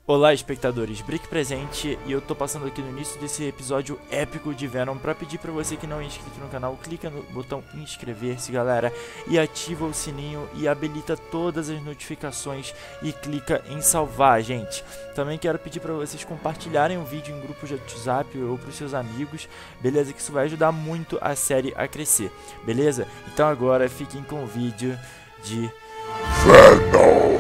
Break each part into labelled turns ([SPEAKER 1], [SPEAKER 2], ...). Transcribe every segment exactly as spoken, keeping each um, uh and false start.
[SPEAKER 1] Olá, espectadores, Brick presente, e eu tô passando aqui no início desse episódio épico de Venom pra pedir pra você que não é inscrito no canal, clica no botão inscrever-se, galera, e ativa o sininho e habilita todas as notificações e clica em salvar, gente. Também quero pedir pra vocês compartilharem o vídeo em grupos de WhatsApp ou pros seus amigos, beleza? Que isso vai ajudar muito a série a crescer, beleza? Então agora fiquem com o vídeo de Venom!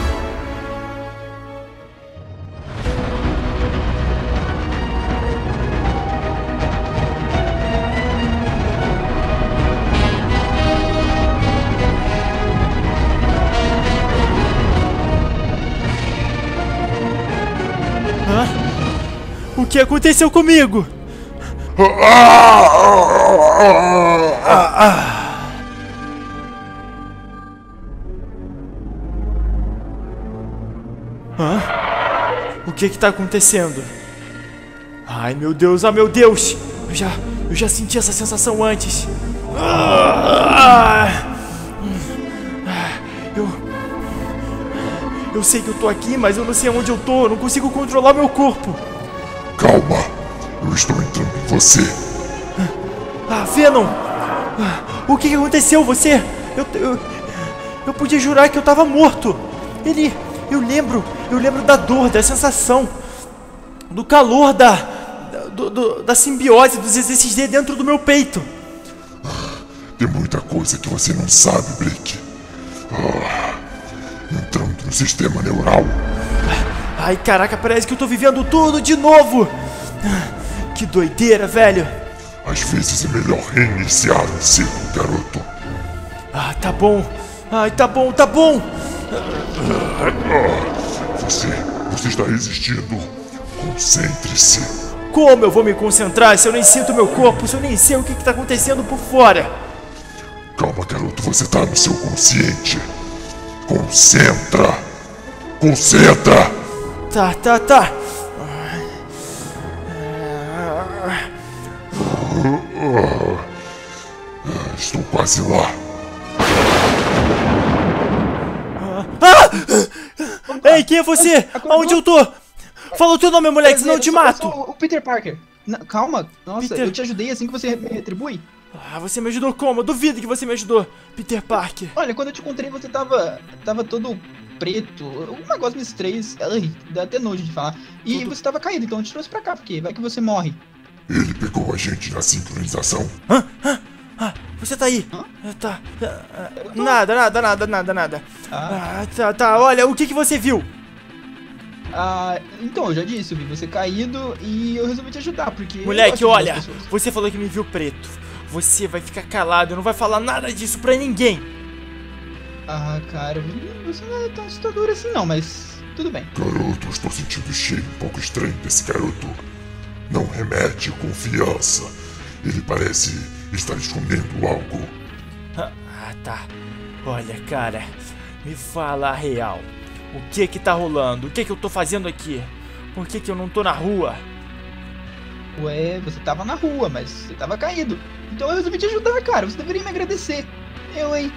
[SPEAKER 1] O que aconteceu comigo? Ah, ah. Hã? O que que tá acontecendo? Ai meu Deus, ah meu Deus! Eu já, eu já senti essa sensação antes. Ah, eu, eu sei que eu tô aqui, mas eu não sei onde eu tô. Eu não consigo controlar meu corpo.
[SPEAKER 2] Calma, eu estou entrando em você.
[SPEAKER 1] Ah, Venom! O que que aconteceu? Você... Eu, eu, eu podia jurar que eu tava morto. Ele... Eu lembro... Eu lembro da dor, da sensação, do calor da... Do, do, da simbiose dos Z X D dentro do meu peito.
[SPEAKER 2] Tem muita coisa que você não sabe, Brick. Ah, entrando no sistema neural.
[SPEAKER 1] Ai, caraca, parece que eu tô vivendo tudo de novo. Que doideira, velho.
[SPEAKER 2] Às vezes é melhor reiniciar o ciclo, garoto.
[SPEAKER 1] Ah, tá bom. Ai, tá bom, tá bom.
[SPEAKER 2] Ah, você, você está resistindo. Concentre-se.
[SPEAKER 1] Como eu vou me concentrar se eu nem sinto meu corpo, se eu nem sei o que que tá acontecendo por fora?
[SPEAKER 2] Calma, garoto, você tá no seu consciente. Concentra. Concentra.
[SPEAKER 1] Tá, tá, tá.
[SPEAKER 2] Estou quase lá.
[SPEAKER 1] Ah! Ei, quem é você? Aonde eu tô? Fala o teu nome, moleque, senão eu te mato.
[SPEAKER 3] Eu sou o Peter Parker. Não, calma, nossa,
[SPEAKER 1] Peter...
[SPEAKER 3] eu te ajudei assim que você me retribui.
[SPEAKER 1] Ah, você me ajudou como? Eu duvido que você me ajudou, Peter Parker.
[SPEAKER 3] Olha, quando eu te encontrei você tava, tava todo preto, um negócio meio estranho, ai, dá até nojo de falar. E Tudo... você tava caído, então eu te trouxe pra cá, porque vai que você morre.
[SPEAKER 2] Ele pegou a gente na sincronização.
[SPEAKER 1] Hã? Hã? Ah, você tá aí.
[SPEAKER 3] Hã?
[SPEAKER 1] Tá. Nada, nada, nada, nada, nada.
[SPEAKER 3] Ah.
[SPEAKER 1] Ah, tá, tá. Olha, o que que você viu?
[SPEAKER 3] Ah, então, eu já disse, eu vi você caído e eu resolvi te ajudar, porque...
[SPEAKER 1] Moleque, olha, você falou que me viu preto. Você vai ficar calado, não vai falar nada disso pra ninguém.
[SPEAKER 3] Ah, cara, você não é tão assustador assim não, mas tudo bem.
[SPEAKER 2] Garoto, eu estou sentindo o cheiro um pouco estranho desse garoto. Não remete confiança. Ele parece estar escondendo algo.
[SPEAKER 1] Ah, tá. Olha, cara, me fala a real. O que que tá rolando? O que que eu tô fazendo aqui? Por que que eu não tô na rua?
[SPEAKER 3] Ué, você tava na rua, mas você tava caído. Então eu resolvi te ajudar, cara. Você deveria me agradecer. Eu, hein?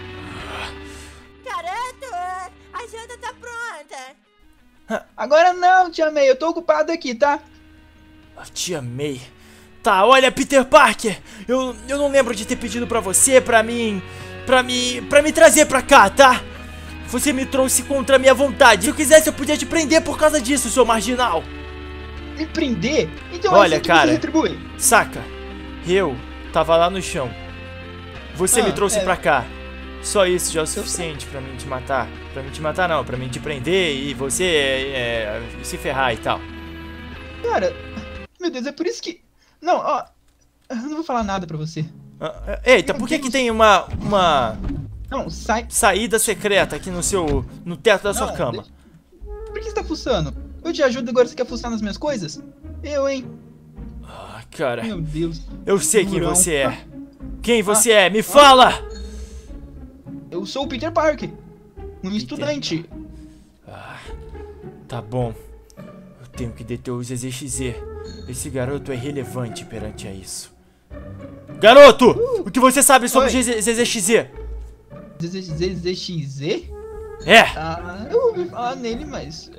[SPEAKER 4] Garoto, a janta tá pronta.
[SPEAKER 3] Agora não, tia May. Eu tô ocupado aqui, tá?
[SPEAKER 1] A tia May. Tá, olha, Peter Parker. Eu, eu não lembro de ter pedido pra você, pra mim... Pra me... Pra me trazer pra cá, tá? Você me trouxe contra a minha vontade. Se eu quisesse, eu podia te prender por causa disso, seu marginal.
[SPEAKER 3] Me prender? Então
[SPEAKER 1] olha,
[SPEAKER 3] é assim que
[SPEAKER 1] cara,
[SPEAKER 3] você retribui.
[SPEAKER 1] Saca? Eu tava lá no chão. Você ah, me trouxe é... pra cá. Só isso já é o suficiente pra mim te matar. Pra mim te matar não, pra mim te prender e você é, é, se ferrar e tal.
[SPEAKER 3] Cara, meu Deus, é por isso que... Não, ó, eu não vou falar nada pra você.
[SPEAKER 1] Ah, eita, meu por que Deus. que tem uma... uma...
[SPEAKER 3] Não, sai...
[SPEAKER 1] saída secreta aqui no seu... no teto da não, sua cama?
[SPEAKER 3] Deixa... Por que você tá fuçando? Eu te ajudo agora, você quer fuçar nas minhas coisas? Eu, hein?
[SPEAKER 1] Ah, cara...
[SPEAKER 3] Meu Deus.
[SPEAKER 1] Eu sei quem você é. Quem você ah, é? Me ah, fala!
[SPEAKER 3] Eu sou o Peter Parker. Um Peter. estudante.
[SPEAKER 1] Ah, tá bom. Eu tenho que deter os Z X Z. Esse garoto é irrelevante perante a isso. Garoto! Uh, o que você sabe sobre o Z X Z?
[SPEAKER 3] Z Z X Z?
[SPEAKER 1] É!
[SPEAKER 3] Ah, eu ouvi falar nele, mas...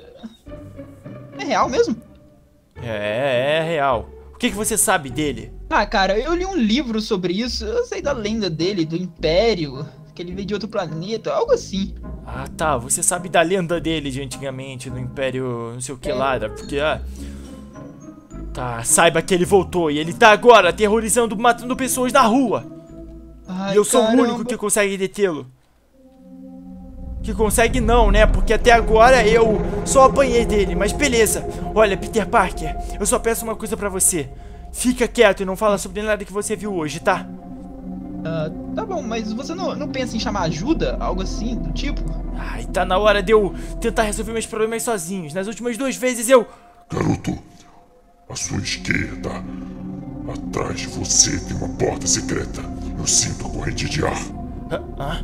[SPEAKER 3] É real mesmo?
[SPEAKER 1] É, é real. O que, que você sabe dele?
[SPEAKER 3] Ah, cara, eu li um livro sobre isso. Eu sei da lenda dele, do Império, que ele veio de outro planeta, algo assim.
[SPEAKER 1] Ah, tá. Você sabe da lenda dele de antigamente, do Império não sei o que
[SPEAKER 3] É.
[SPEAKER 1] lá, era porque... Ah, tá, saiba que ele voltou e ele tá agora aterrorizando, matando pessoas na rua.
[SPEAKER 3] Ai,
[SPEAKER 1] E eu sou
[SPEAKER 3] caramba.
[SPEAKER 1] o único que consegue detê-lo. Que consegue não, né? Porque até agora eu só apanhei dele, mas beleza. Olha, Peter Parker, eu só peço uma coisa pra você. Fica quieto e não fala sobre nada que você viu hoje, tá?
[SPEAKER 3] Ah, tá bom, mas você não, não pensa em chamar ajuda? Algo assim, do tipo?
[SPEAKER 1] Ai, tá na hora de eu tentar resolver meus problemas sozinhos. Nas últimas duas vezes eu...
[SPEAKER 2] Garoto, à sua esquerda, atrás de você tem uma porta secreta. Eu sinto a corrente de ar.
[SPEAKER 1] Ah, ah.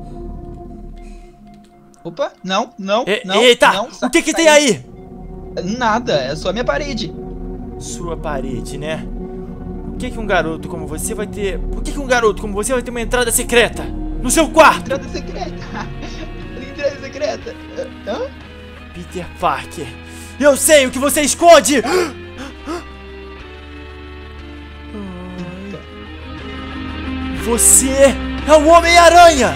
[SPEAKER 3] Opa, não, não,
[SPEAKER 1] E-
[SPEAKER 3] não.
[SPEAKER 1] Eita,
[SPEAKER 3] não,
[SPEAKER 1] o que que tem aí?
[SPEAKER 3] Nada, é só a minha parede.
[SPEAKER 1] Sua parede, né? Por que que um garoto como você vai ter... Por que que um garoto como você vai ter uma entrada secreta? No seu quarto?
[SPEAKER 3] Entrada secreta. Entrada secreta. Hã?
[SPEAKER 1] Peter Parker, eu sei o que você esconde! Você é o Homem-Aranha!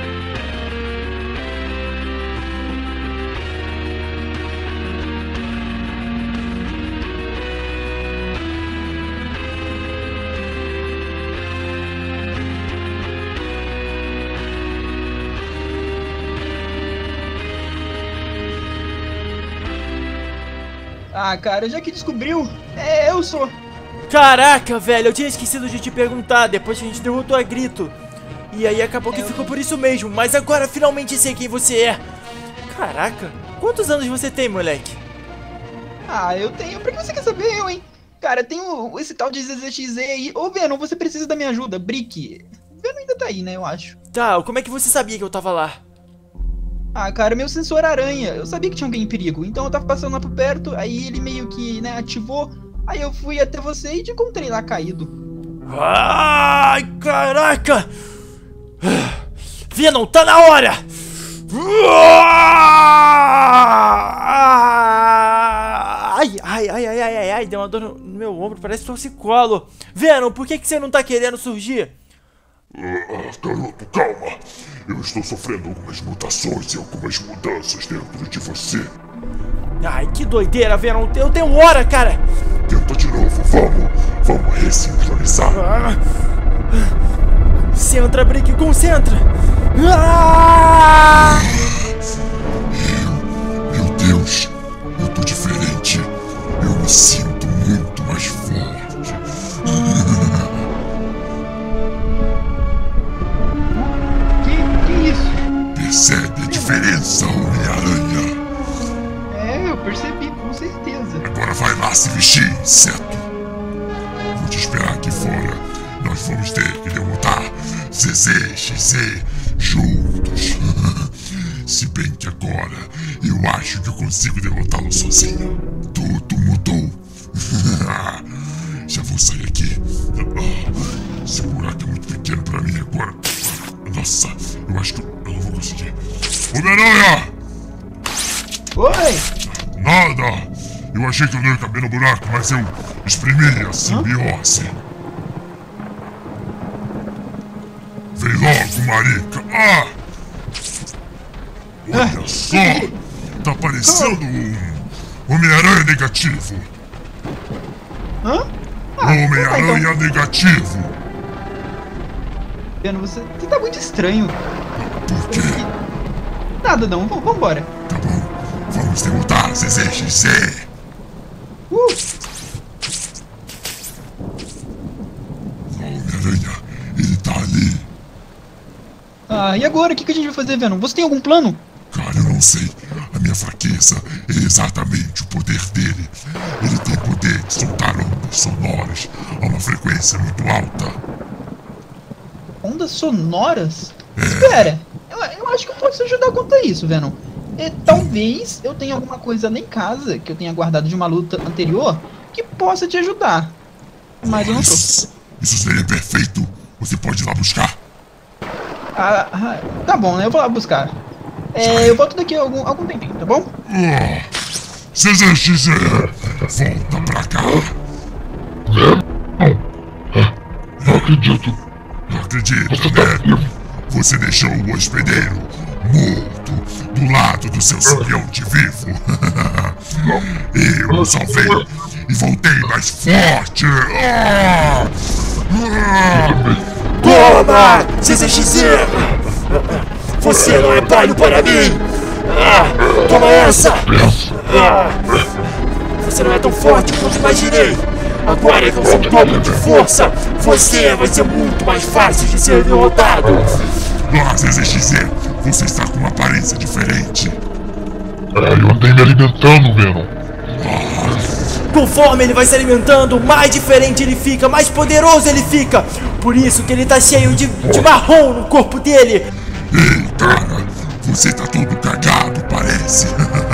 [SPEAKER 3] Ah, cara, já que descobriu, é, eu sou.
[SPEAKER 1] Caraca, velho, eu tinha esquecido de te perguntar depois que a gente derrotou a Grito. E aí acabou que
[SPEAKER 3] Eu-
[SPEAKER 1] ficou por isso mesmo, mas agora finalmente sei quem você é. Caraca, quantos anos você tem, moleque?
[SPEAKER 3] Ah, eu tenho. Pra que você quer saber, eu, hein? Cara, tem o- esse tal de Z Z X Z aí. Ô, Venom, você precisa da minha ajuda. Brick. Venom ainda tá aí, né, eu acho.
[SPEAKER 1] Tá, como é que você sabia que eu tava lá?
[SPEAKER 3] Ah, cara, meu sensor aranha. Eu sabia que tinha alguém em perigo. Então eu tava passando lá por perto. Aí ele meio que, né, ativou. Aí eu fui até você e te encontrei lá caído.
[SPEAKER 1] Ai, caraca! Venom, tá na hora! Ai, ai, ai, ai, ai, ai, ai, deu uma dor no no meu ombro, parece torcicolo. Venom, por que que você não tá querendo surgir?
[SPEAKER 2] Ah, garoto, calma. Eu estou sofrendo algumas mutações e algumas mudanças dentro de você.
[SPEAKER 1] Ai, que doideira, Venom, eu tenho hora, cara!
[SPEAKER 2] Tenta de novo, vamos. Vamos ressincronizar.
[SPEAKER 1] Ah. Concentra, Brick, concentra! Ah!
[SPEAKER 2] Meu Deus, eu tô diferente. Eu me sinto muito mais forte.
[SPEAKER 3] Que, que isso?
[SPEAKER 2] Percebe a diferença, Homem-Aranha?
[SPEAKER 3] É, eu percebi, com certeza.
[SPEAKER 2] Agora vai lá se vestir, inseto. Vou te esperar aqui fora. Nós vamos ter que derrotar Z Z X Z juntos. Se bem que agora eu acho que eu consigo derrotá-lo sozinho. Tudo mudou. Já vou sair aqui. Esse buraco é muito pequeno pra mim agora. Nossa, eu acho que eu não vou conseguir. Homem-Aranha!
[SPEAKER 3] Oi!
[SPEAKER 2] Nada! Eu achei que eu não ia caber no buraco, mas eu exprimi a simbiose. Vem logo, marica! Ah! Olha só! Tá parecendo um Homem-Aranha negativo!
[SPEAKER 3] Hã?
[SPEAKER 2] Um Homem-Aranha negativo!
[SPEAKER 3] Venom, você, você tá muito estranho.
[SPEAKER 2] Por quê?
[SPEAKER 3] Nada não, vamos vambora.
[SPEAKER 2] Tá bom, vamos derrotar Z Z X Z!
[SPEAKER 3] Uh!
[SPEAKER 2] Homem-Aranha, ele tá ali!
[SPEAKER 3] Ah, e agora? O que, que a gente vai fazer, Venom? Você tem algum plano?
[SPEAKER 2] Cara, eu não sei. A minha fraqueza é exatamente o poder dele. Ele tem poder de soltar ondas sonoras a uma frequência muito alta.
[SPEAKER 3] Ondas sonoras? Espera, eu, eu acho que eu posso te ajudar quanto a isso, Venom. É, talvez eu tenha alguma coisa lá em casa que eu tenha guardado de uma luta anterior que possa te ajudar. Mas eu não trouxe.
[SPEAKER 2] Isso, isso seria perfeito. Você pode ir lá buscar.
[SPEAKER 3] Ah, ah, tá bom, né? Eu vou lá buscar. É, eu volto daqui a algum, algum tempinho, tá bom?
[SPEAKER 2] Ah, C Z X Z, volta pra cá.
[SPEAKER 5] Não acredito.
[SPEAKER 2] Não acredita,
[SPEAKER 5] Você tá
[SPEAKER 2] né?
[SPEAKER 5] vivo.
[SPEAKER 2] Você deixou o hospedeiro morto do lado do seu simbionte vivo. Eu o salvei e voltei mais forte. Ah! Ah!
[SPEAKER 1] Toma, C Z X Z! Você não é páreo para mim! Ah, toma essa! Ah, você não é tão forte quanto imaginei! Agora com seu dobro de força, você vai ser muito mais fácil de ser derrotado!
[SPEAKER 2] Ah, C Z X Z, você está com uma aparência diferente.
[SPEAKER 5] É, eu andei me alimentando, Venom.
[SPEAKER 1] Conforme ele vai se alimentando, mais diferente ele fica, mais poderoso ele fica! Por isso que ele tá cheio de, de marrom no corpo dele!
[SPEAKER 2] Ei, cara, você tá todo cagado, parece.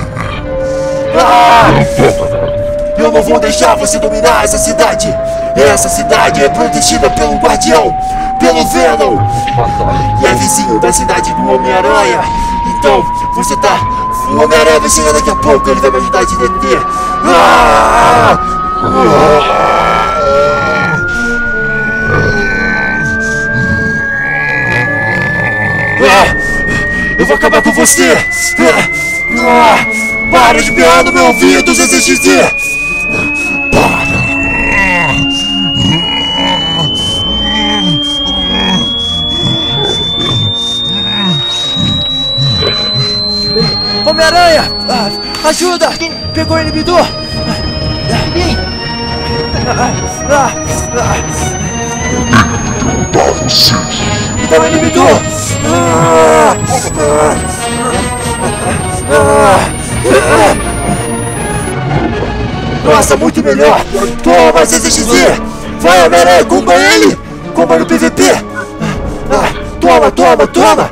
[SPEAKER 1] Ah! Eu não vou deixar você dominar essa cidade! Essa cidade é protegida pelo Guardião, pelo Venom! E é vizinho da cidade do Homem-Aranha! Então, você tá... O Homem-Aranha vai chegar daqui a pouco, ele vai me ajudar a te deter! Ah! Ah! Eu vou acabar com você! Ah! Para de berrar no meu ouvido, Z Z X Z! Homem-Aranha! Ah, ajuda! Pegou o inibidor!
[SPEAKER 3] Ninguém!
[SPEAKER 1] Ah, ah,
[SPEAKER 5] Derrubar vocês.
[SPEAKER 1] Me dá o inibidor! Ah, ah, ah, ah. Nossa, muito melhor! Toma, Z Z X Z! Vai, Homem-Aranha, comba ele! Comba no P V P! Ah, toma, toma, toma!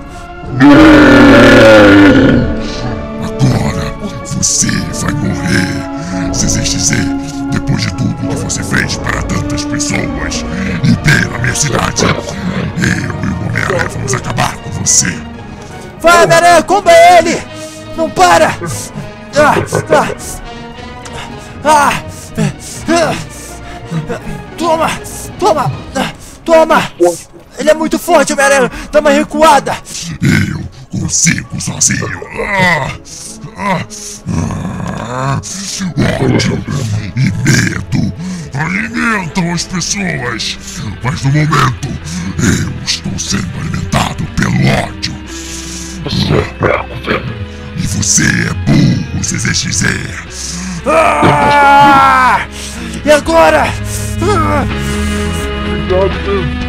[SPEAKER 2] Agora você vai morrer, C Z X Z, depois de tudo que você fez para tantas pessoas e pela minha cidade. Eu e o Homem-Aranha vamos acabar com você.
[SPEAKER 1] Vai, Homem-Aranha, comba ele! Não para! Ah, ah, ah, ah, toma! Toma! ah, Toma! Ele é muito forte, Homem-Aranha! Dá uma recuada!
[SPEAKER 2] Eu consigo sozinho. Ah, ah, ah, ódio e medo alimentam as pessoas, mas no momento eu estou sendo alimentado pelo ódio.
[SPEAKER 5] Você é fraco, Venom.
[SPEAKER 2] E você é burro, C Z X Z.
[SPEAKER 1] Ah! E agora? Ah!
[SPEAKER 5] Cuidado, Venom.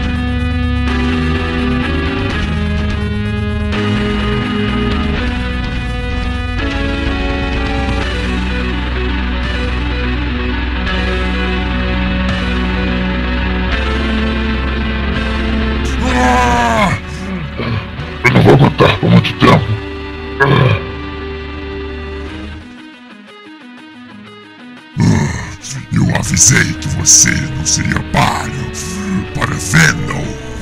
[SPEAKER 5] Eu não vou aguentar por muito tempo.
[SPEAKER 2] Eu avisei que você não seria páreo para Venom.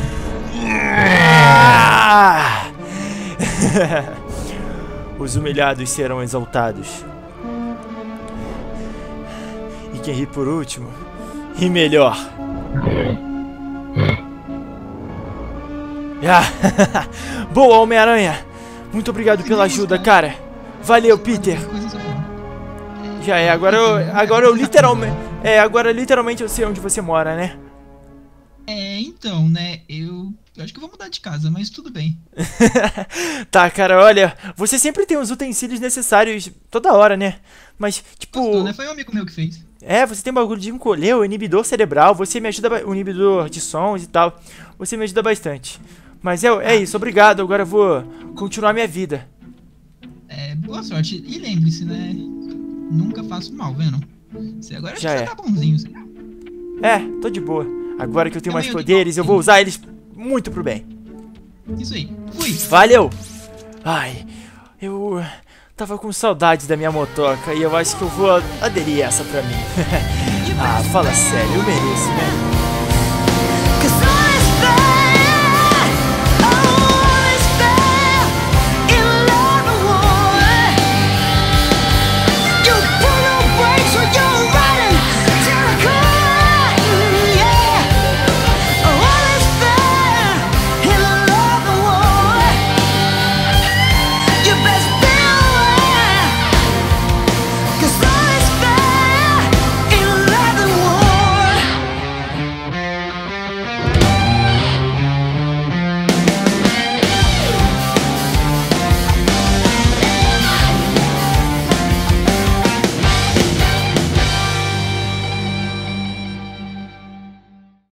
[SPEAKER 1] Ah! Os humilhados serão exaltados. E quem ri por último, ri melhor. Ah, boa, Homem-Aranha! Muito obrigado pela ajuda, cara. Valeu, Peter. Já é, agora eu, agora eu literalmente... É, agora literalmente eu sei onde você mora, né?
[SPEAKER 3] É, então, né, eu, eu acho que eu vou mudar de casa, mas tudo bem.
[SPEAKER 1] Tá, cara, olha, você sempre tem os utensílios necessários toda hora, né? Mas, tipo...
[SPEAKER 3] Gostou, né? Foi um amigo meu que fez.
[SPEAKER 1] É, você tem bagulho de encolher, o inibidor cerebral, você me ajuda, o inibidor de sons e tal. Você me ajuda bastante. Mas é, é isso, obrigado, agora eu vou continuar minha vida.
[SPEAKER 3] É, boa sorte. E lembre-se, né, nunca faço mal, Venom. Você agora
[SPEAKER 1] Já
[SPEAKER 3] já
[SPEAKER 1] é.
[SPEAKER 3] tá bonzinho. Você...
[SPEAKER 1] É, tô de boa. Agora que eu tenho mais
[SPEAKER 3] Também eu tô
[SPEAKER 1] poderes, eu vou usar eles muito pro bem.
[SPEAKER 3] Isso aí. Fui.
[SPEAKER 1] Valeu! Ai, eu tava com saudades da minha motoca e eu acho que eu vou aderir essa pra mim. Ah, fala sério, eu mereço, né?